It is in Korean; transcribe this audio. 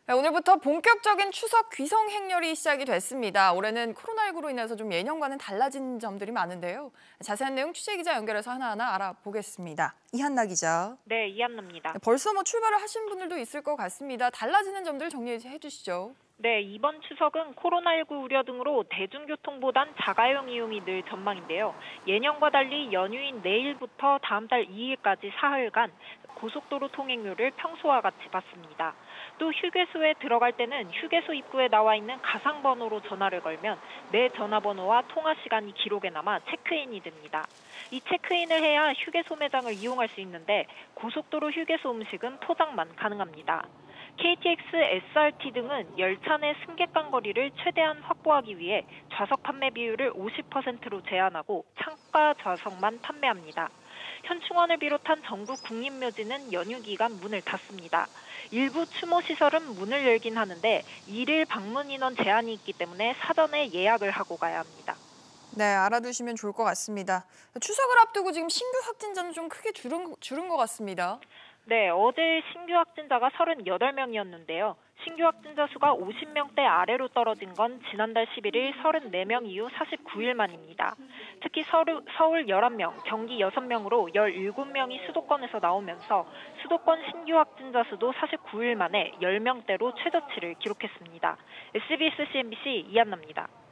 네, 오늘부터 본격적인 추석 귀성 행렬이 시작이 됐습니다. 올해는 코로나19로 인해서 좀 예년과는 달라진 점들이 많은데요. 자세한 내용 취재기자 연결해서 하나하나 알아보겠습니다. 이한나 기자. 네, 이한나입니다. 네, 벌써 출발을 하신 분들도 있을 것 같습니다. 달라지는 점들 정리해 주시죠. 네, 이번 추석은 코로나19 우려 등으로 대중교통보단 자가용 이용이 늘 전망인데요. 예년과 달리 연휴인 내일부터 다음 달 2일까지 사흘간 고속도로 통행료를 평소와 같이 받습니다. 또 휴게소에 들어갈 때는 휴게소 입구에 나와 있는 가상번호로 전화를 걸면 내 전화번호와 통화 시간이 기록에 남아 체크인이 됩니다. 이 체크인을 해야 휴게소 매장을 이용할 수 있는데 고속도로 휴게소 음식은 포장만 가능합니다. KTX, SRT 등은 열차 내 승객간 거리를 최대한 확보하기 위해 좌석 판매 비율을 50%로 제한하고 창가 좌석만 판매합니다. 현충원을 비롯한 전국 국립묘지는 연휴 기간 문을 닫습니다. 일부 추모 시설은 문을 열긴 하는데 일일 방문 인원 제한이 있기 때문에 사전에 예약을 하고 가야 합니다. 네, 알아두시면 좋을 것 같습니다. 추석을 앞두고 지금 신규 확진자는 좀 크게 줄은 것 같습니다. 네, 어제 신규 확진자가 38명이었는데요. 신규 확진자 수가 50명대 아래로 떨어진 건 지난달 11일 34명 이후 49일 만입니다. 특히 서울 11명, 경기 6명으로 17명이 수도권에서 나오면서 수도권 신규 확진자 수도 49일 만에 10명대로 최저치를 기록했습니다. SBS CNBC 이한나입니다.